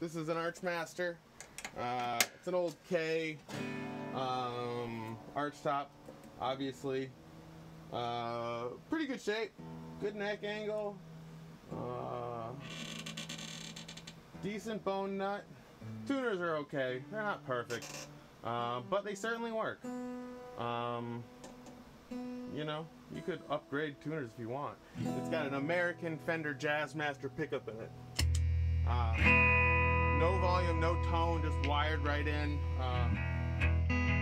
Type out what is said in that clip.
This is an Archmaster. It's an old K arch top, obviously. Pretty good shape, good neck angle, decent bone nut. Tuners are okay, they're not perfect, but they certainly work. You know, you could upgrade tuners if you want. It's got an American Fender Jazzmaster pickup in it. No volume, no tone, just wired right in.